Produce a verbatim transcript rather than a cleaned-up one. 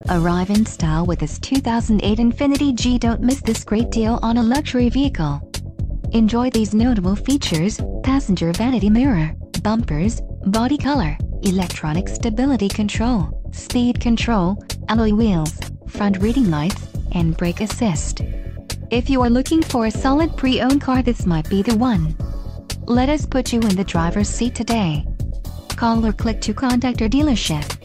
Arrive in style with this two thousand eight Infiniti G. Don't miss this great deal on a luxury vehicle. Enjoy these notable features: passenger vanity mirror, bumpers, body color, electronic stability control, speed control, alloy wheels, front reading lights, and brake assist. If you are looking for a solid pre-owned car, this might be the one. Let us put you in the driver's seat today. Call or click to contact our dealership.